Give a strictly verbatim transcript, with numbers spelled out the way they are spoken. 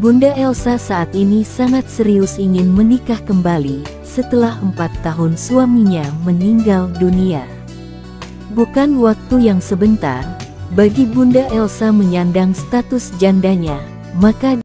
Bunda Elsa saat ini sangat serius ingin menikah kembali setelah empat tahun suaminya meninggal dunia. Bukan waktu yang sebentar bagi Bunda Elsa menyandang status jandanya, maka